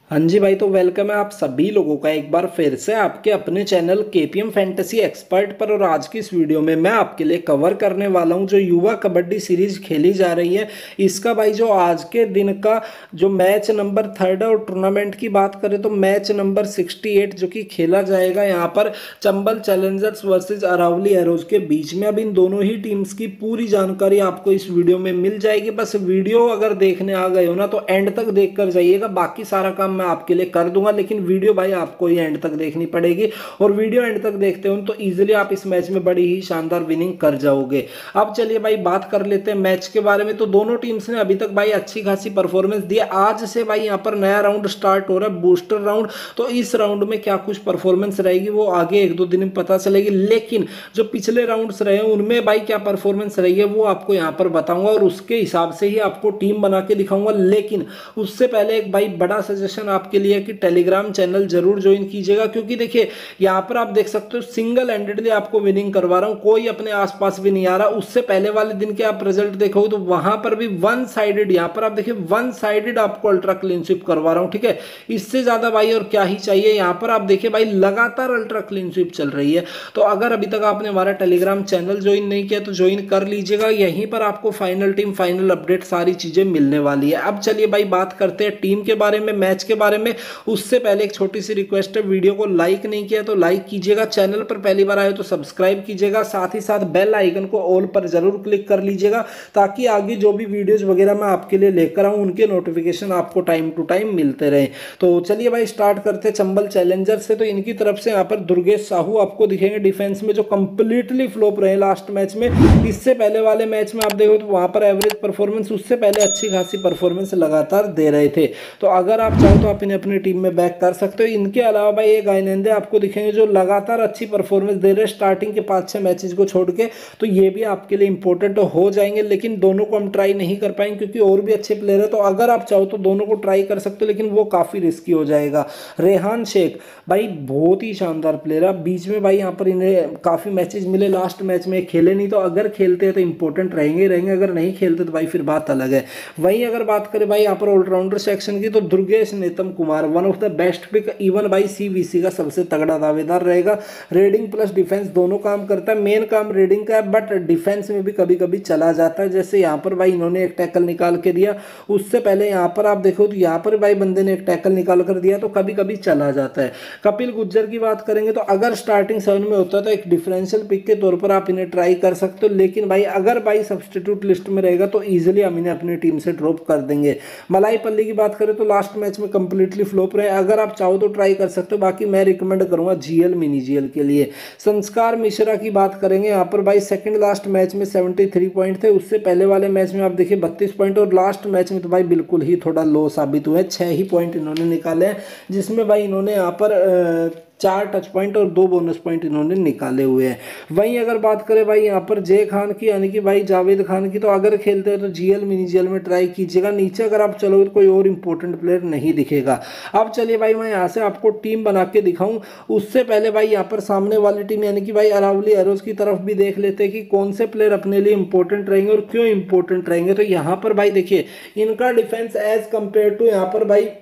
हाँ जी भाई, तो वेलकम है आप सभी लोगों का एक बार फिर से आपके अपने चैनल केपीएम फैंटेसी एक्सपर्ट पर। और आज की इस वीडियो में मैं आपके लिए कवर करने वाला हूं जो युवा कबड्डी सीरीज खेली जा रही है। इसका भाई जो आज के दिन का जो मैच नंबर 3 और टूर्नामेंट की बात करें तो मैच नंबर 68 जो कि खेला जाएगा यहाँ पर Chambal Challengers versus Aravalli Arrows के बीच में। अब इन दोनों ही टीम्स की पूरी जानकारी आपको इस वीडियो में मिल जाएगी। बस वीडियो अगर देखने आ गए हो ना तो एंड तक देख कर जाइएगा, बाकी सारा काम मैं आपके लिए कर दूंगा, लेकिन वीडियो भाई आपको ही एंड तक देखनी पड़ेगी। और वीडियो एंड तक देखते हो तो इजीली आप इस मैच में बड़ी ही शानदार विनिंग कर जाओगे। अब चलिए भाई बात कर लेते हैं मैच के बारे में। तो दोनों टीम्स ने अभी तक भाई अच्छी खासी परफॉर्मेंस दी है। आज से भाई यहाँ पर नया राउंड स्टार्ट हो रहा है, बूस्टर राउंड। तो इस राउंड में क्या कुछ परफॉर्मेंस रहेगी वो आगे एक दो दिन में पता चलेगी, लेकिन जो पिछले राउंड्स रहे हैं उनमें भाई क्या परफॉर्मेंस रही है वो आपको यहाँ पर बताऊंगा और उसके हिसाब से ही आपको टीम बना के दिखाऊंगा। लेकिन उससे पहले एक भाई बड़ा सजेशन आपके लिए कि टेलीग्राम चैनल जरूर ज्वाइन कीजिएगा, क्योंकि देखिए यहाँ पर आप देख सकते हो सिंगल हैंडेडली आपको विनिंग करवा रहा हूं, कोई अपने आसपास भी नहीं आ रहा। उससे पहले वाले दिन के आप रिजल्ट देखोगे तो वहां पर भी वन साइडेड, यहाँ पर आप देखिए वन साइडेड आपको अल्ट्रा क्लीन स्वीप करवा रहा हूं। ठीक है, इससे ज्यादा भाई और क्या ही चाहिए। यहाँ पर आप देखिए भाई लगातार अल्ट्रा क्लीन स्वीप चल रही है। तो अगर अभी तक आपने हमारा टेलीग्राम चैनल ज्वाइन नहीं किया तो ज्वाइन कर लीजिएगा, यहीं पर आपको फाइनल टीम फाइनल अपडेट सारी चीजें मिलने वाली है। अब चलिए भाई बात करते हैं टीम के बारे में, मैच के बारे में। उससे पहले एक छोटी सी रिक्वेस्ट है, वीडियो को लाइक नहीं किया तो लाइक कीजिएगा, चैनल पर पहली बार आए तो सब्सक्राइब कीजिएगा, साथ ही साथ बेल आइकन को ऑल पर जरूर क्लिक कर लीजिएगा ताकि आगे जो भी वीडियोस वगैरह मैं आपके लिए लेकर आऊं उनके नोटिफिकेशन आपको टाइम टू टाइम मिलते रहे। तो चलिए भाई स्टार्ट करते हैं चंबल चैलेंजर से। तो इनकी तरफ से यहाँ पर दुर्गेश साहू आपको दिखेंगे डिफेंस में, जो कंप्लीटली फ्लॉप रहे लास्ट मैच में। इससे पहले वाले मैच में आप देखो तो वहां पर एवरेज परफॉर्मेंस, उससे पहले अच्छी खासी परफॉर्मेंस लगातार दे रहे थे। तो अगर आप चाहो तो आप इन्हें अपनी टीम में बैक कर सकते हो। इनके अलावा भाई एक गायनेंदे आपको दिखेंगे जो लगातार अच्छी परफॉर्मेंस दे रहे हैं स्टार्टिंग के 5-6 मैचेस को छोड़ के। तो ये भी आपके लिए इंपॉर्टेंट हो जाएंगे, लेकिन दोनों को हम ट्राई नहीं कर पाएंगे क्योंकि और भी अच्छे प्लेयर है। तो अगर आप चाहो तो दोनों को ट्राई कर सकते हो, लेकिन वो काफी रिस्की हो जाएगा। रेहान शेख भाई बहुत ही शानदार प्लेयर है। बीच में भाई यहाँ पर इन्हें काफी मैचेस मिले, लास्ट मैच में खेले नहीं, तो अगर खेलते हैं तो इंपॉर्टेंट रहेंगे, अगर नहीं खेलते तो भाई फिर बात अलग है। वहीं अगर बात करें भाई यहाँ पर ऑलराउंडर सेक्शन की तो Durgesh Netam Kumar one of the best pick, even भाई सीवीसी का सबसे तगड़ा दावेदार रहेगा। रेडिंग प्लस डिफेंस दोनों काम करता है, मेन काम रेडिंग का है बट डिफेंस में भी कभी कभी चला जाता है। जैसे यहाँ पर भाई इन्होंने एक टैकल निकाल के दिया, उससे पहले यहाँ पर आप देखो तो यहाँ पर भाई बंदे ने एक टैकल निकाल कर दिया, तो कभी कभी चला जाता है। कपिल गुज्जर की बात करेंगे तो अगर स्टार्टिंग 7 में होता है तो एक डिफरेंशियल पिक के तौर पर आप इन्हें ट्राई कर सकते हो, लेकिन भाई अगर भाई सब्स्टिट्यूट लिस्ट में रहेगा तो इजीली हम इन्हें अपनी टीम से ड्रॉप कर देंगे। मलाई पल्ली की बात करें तो लास्ट मैच में कंप्लीटली फ्लॉप रहे, अगर आप चाहो तो ट्राई कर सकते हो, बाकी मैं रिकमेंड करूंगा जीएल मिनी जीएल के लिए। संस्कार मिश्रा की बात करेंगे यहाँ पर भाई सेकंड लास्ट मैच में 73 पॉइंट थे, उससे पहले वाले मैच में आप देखिए 32 पॉइंट, और लास्ट मैच में तो भाई बिल्कुल ही थोड़ा लो साबित हुए, 6 ही पॉइंट इन्होंने निकाले हैं, जिसमें भाई इन्होंने यहाँ पर 4 टच पॉइंट और 2 बोनस पॉइंट इन्होंने निकाले हुए हैं। वहीं अगर बात करें भाई यहाँ पर जय खान की, यानी कि भाई जावेद खान की, तो अगर खेलते हैं तो जीएल मिनी जीएल में ट्राई कीजिएगा। नीचे अगर आप चलोगे तो कोई और इंपॉर्टेंट प्लेयर नहीं दिखेगा। अब चलिए भाई मैं यहाँ से आपको टीम बना के दिखाऊं, उससे पहले भाई यहाँ पर सामने वाली टीम यानी कि भाई अरावली एरोज की तरफ भी देख लेते हैं कि कौन से प्लेयर अपने लिए इंपॉर्टेंट रहेंगे और क्यों इंपॉर्टेंट रहेंगे। तो यहाँ पर भाई देखिए इनका डिफेंस एज कंपेयर टू यहाँ पर भाई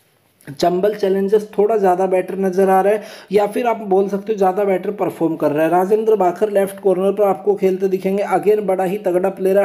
चंबल चैलेंजर्स थोड़ा ज़्यादा बेटर नजर आ रहा है, या फिर आप बोल सकते हो ज़्यादा बेटर परफॉर्म कर रहा है। राजेंद्र बाखर लेफ्ट कॉर्नर पर आपको खेलते दिखेंगे, अगेन बड़ा ही तगड़ा प्लेयर है,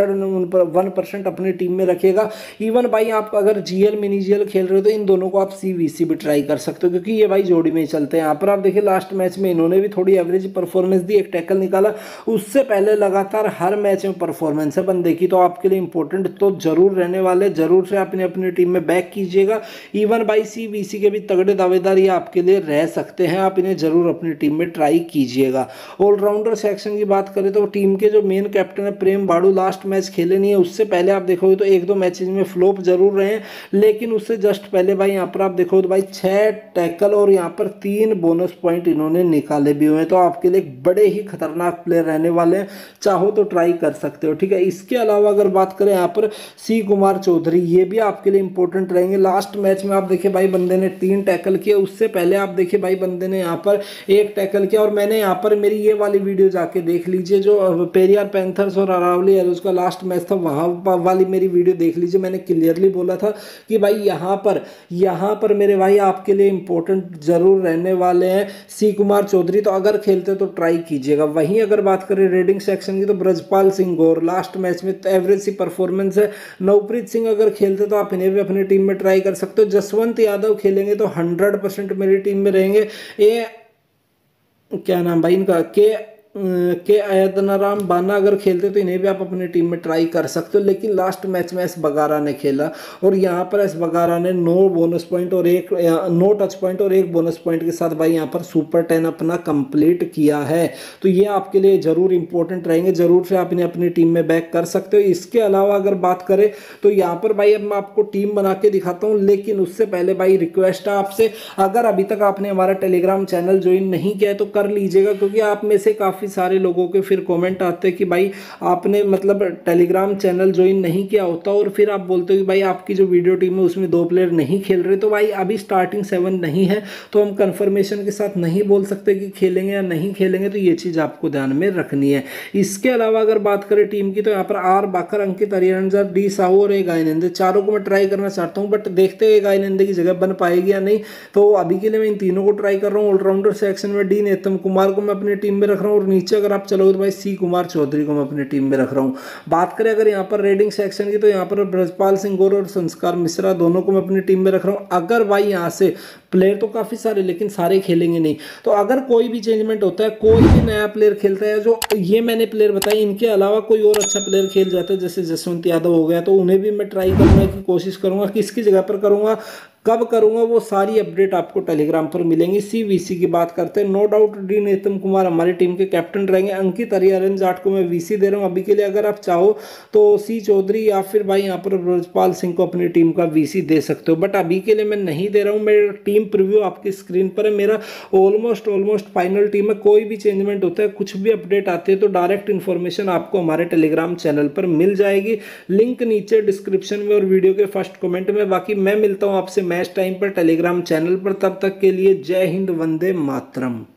101% अपनी टीम में रखेगा। इवन भाई आप अगर जीएल मिनी जीएल खेल रहे हो तो इन दोनों को आप सीवीसी भी ट्राई कर सकते हो, क्योंकि ये भाई जोड़ी में ही चलते हैं। यहाँ पर आप देखिए लास्ट मैच में इन्होंने भी थोड़ी एवरेज परफॉर्मेंस दी, एक टैकल निकाला, उससे पहले लगातार हर मैच में परफॉर्मेंस है बंदे की, तो आपके लिए इंपॉर्टेंट तो जरूर रहने वाले, जरूर से आपने अपनी टीम में बैक कीजिएगा। इवन भाई सीवीसी के भी तगड़े दावेदार ये आपके लिए रह सकते हैं, आप इन्हें जरूर अपनी टीम में ट्राई कीजिएगा। ऑलराउंडर सेक्शन की बात करें तो टीम के जो मेन कैप्टन है प्रेम बाड़ू, लास्ट मैच खेले नहीं है, उससे पहले आप देखोगे तो 1-2 मैचेज में फ्लॉप जरूर रहे हैं, लेकिन उससे जस्ट पहले भाई यहाँ पर आप देखोगे तो भाई 6 टैकल और यहाँ पर 3 बोनस पॉइंट इन्होंने निकाले भी हुए हैं। तो आपके लिए बड़े ही खतरनाक प्लेयर रहने वाले हैं, चाहो तो ट्राई कर सकते हो। ठीक है, इसके अलावा अगर बात करें यहाँ पर सी कुमार चौधरी, ये भी आपके लिए इंपॉर्टेंट रहेंगे। लास्ट मैच में आप देखिए देखिए भाई बंदे ने 3 टैकल किया, उससे पहले आप देखिए भाई बंदे ने यहाँ पर 1 टैकल किया। और मैंने यहाँ पर मेरी ये वाली वीडियो जाके देख लीजिए, जो पेरियार पैंथर्स और अरावली एरोज का लास्ट मैच था, वहाँ वाली मेरी वीडियो देख लीजिए। मैंने क्लियरली बोला था कि भाई यहाँ पर मेरे भाई आपके लिए इंपॉर्टेंट जरूर रहने वाले हैं सी कुमार चौधरी, तो अगर खेलते तो ट्राई कीजिएगा। वहीं अगर बात करें रेडिंग सेक्शन की, तो ब्रजपाल सिंह गौर लास्ट मैच में एवरेज सी परफॉर्मेंस है। नवप्रीत सिंह अगर खेलते तो आप इन्हें भी अपनी टीम में ट्राई कर सकते हो। जसवंत यादव खेलेंगे तो 100% मेरी टीम में रहेंगे। ये क्या नाम भाई इनका, के अयदनाराम बाना अगर खेलते तो इन्हें भी आप अपनी टीम में ट्राई कर सकते हो। लेकिन लास्ट मैच में एस बगारा ने खेला और यहाँ पर एस बगारा ने 9 बोनस पॉइंट और 9 टच पॉइंट और 1 बोनस पॉइंट के साथ भाई यहाँ पर सुपर 10 अपना कंप्लीट किया है। तो ये आपके लिए जरूर इंपॉर्टेंट रहेंगे, जरूर से आप इन्हें अपनी टीम में बैक कर सकते हो। इसके अलावा अगर बात करें तो यहाँ पर भाई अब मैं आपको टीम बना के दिखाता हूँ, लेकिन उससे पहले भाई रिक्वेस्ट है आपसे, अगर अभी तक आपने हमारा टेलीग्राम चैनल ज्वाइन नहीं किया है तो कर लीजिएगा, क्योंकि आप में से काफ़ी सारे लोगों के फिर कमेंट आते हैं कि भाई आपने मतलब टेलीग्राम चैनल ज्वाइन नहीं किया होता और फिर आप बोलते हो कि भाई आपकी जो वीडियो टीम है उसमें 2 प्लेयर नहीं खेल रहे। तो भाई अभी स्टार्टिंग 7 नहीं है तो हम कंफर्मेशन के साथ नहीं बोल सकते कि खेलेंगे या नहीं खेलेंगे, तो ये चीज़ आपको ध्यान में रखनी है। इसके अलावा अगर बात करें टीम की, तो यहाँ पर आर बाकर, अंकित अरियंजर, डी साहू और ए गायनंदे, चारों को मैं ट्राई करना चाहता हूँ, बट देखते हैं गायनंदे की जगह बन पाएगी या नहीं। तो अभी के लिए मैं इन तीनों को ट्राई कर रहा हूँ। ऑलराउंडर सेक्शन में डी नेतम कुमार को मैं अपनी टीम में रख रहा हूँ और नीचे अगर आप चलोगे तो भाई सी कुमार चौधरी को मैं अपनी टीम में रख रहा हूँ। बात करें अगर यहाँ पर रेडिंग सेक्शन की, तो यहाँ पर ब्रजपाल सिंह गौर और संस्कार मिश्रा दोनों को मैं अपनी टीम में रख रहा हूँ। अगर भाई यहाँ से प्लेयर तो काफ़ी सारे लेकिन सारे खेलेंगे नहीं, तो अगर कोई भी चेंजमेंट होता है, कोई भी नया प्लेयर खेलता है, जो ये मैंने प्लेयर बताए इनके अलावा कोई और अच्छा प्लेयर खेल जाता है जैसे जसवंत यादव हो गया, तो उन्हें भी मैं ट्राई करने की कोशिश करूंगा। किसकी जगह पर करूंगा, कब करूंगा, वो सारी अपडेट आपको टेलीग्राम पर मिलेंगी। सीवीसी की बात करते हैं, no doubt D Netam Kumar हमारी टीम के कैप्टन रहेंगे। अंकित अरियरन जाट को मैं वीसी दे रहा हूं अभी के लिए। अगर आप चाहो तो सी चौधरी या फिर भाई यहाँ पर ब्रजपाल सिंह को अपनी टीम का वीसी दे सकते हो, बट अभी के लिए मैं नहीं दे रहा हूँ। मेरा टीम प्रीव्यू आपकी स्क्रीन पर है। मेरा ऑलमोस्ट फाइनल टीम है। कोई भी चेंजमेंट होता है, कुछ भी अपडेट आती है, तो डायरेक्ट इन्फॉर्मेशन आपको हमारे टेलीग्राम चैनल पर मिल जाएगी। लिंक नीचे डिस्क्रिप्शन में और वीडियो के फर्स्ट कमेंट में। बाकी मैं मिलता हूँ आपसे मैच टाइम पर टेलीग्राम चैनल पर। तब तक के लिए जय हिंद, वंदे मातरम।